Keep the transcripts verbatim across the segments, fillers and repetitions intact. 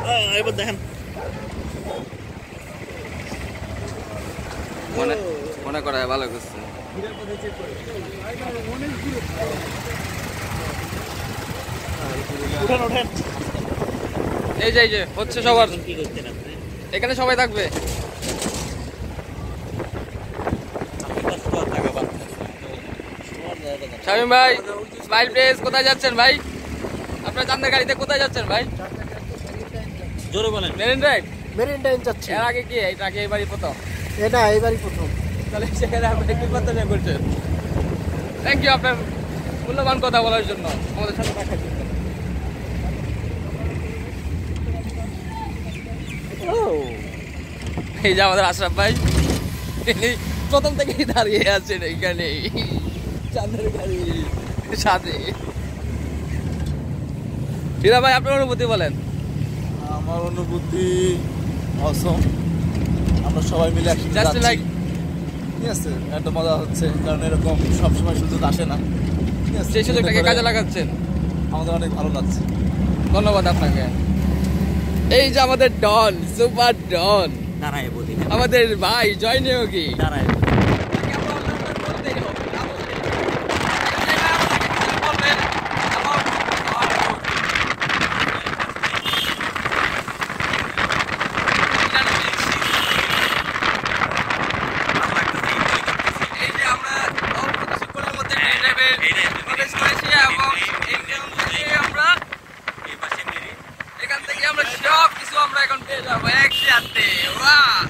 এবার দেখেন মনে মনে করা ভালো করছে। উঠেন উঠেন এই যে এই যে হচ্ছে সবার, কি করছেন আপনি? এখানে সবাই থাকবে। শামীম ভাই, স্মাইল প্লেস কোথায় যাচ্ছেন ভাই? আপনার চান্দের গাড়িতে কোথায় যাচ্ছেন ভাই? জোরে বলেন। Marine drive. মেরিন টাইম যাচ্ছে। এর আগে কি এটা আগে এবারই প্রথম? এটা এবারই প্রথম। তাহলে সেখানে আপনি কি করতে করছেন? থ্যাংক ইউ আপনার মূল্যবান কথা বলার জন্য, আমাদের সাথে থাকার জন্য। এই যে আমাদের আশরাফ ভাই, তিনি প্রথম থেকেই দাঁড়িয়ে আছেন এইখানে চাঁদের গাড়ি সাথে। হীরা ভাই, আপনার অনুভূতি বলেন। আমার অনুভূতি অসম, আমরা সবাই মিলে একসাথে যাচ্ছি, ঠিক আছে, একটা মজা হচ্ছে, কারণ এরকম সবসময় সুযোগ আসে না, ঠিক আছে, সেই সুযোগটাকে কাজে লাগাচ্ছেন, আমাদের অনেক ভালো লাগছে। ধন্যবাদ আপনাকে। এই যে আমাদের ডন, সুপার ডন, দাঁড়ায় বলি আমাদের ভাই জয় নিয়োগী, দাঁড়ায় এখান থেকে আমরা সব কিছু আমরা এখন পেয়ে যাবো একসাথে। বাহ!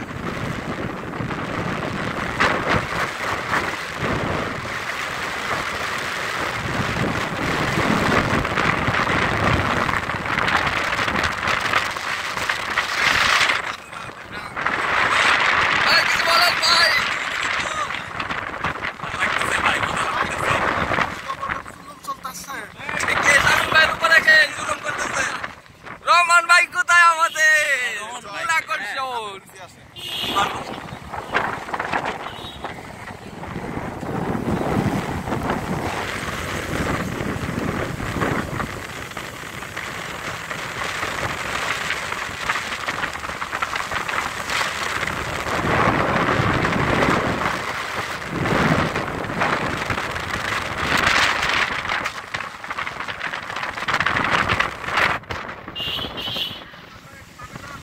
রহমান ভাই কোথায় আমাদের? আকর্ষণ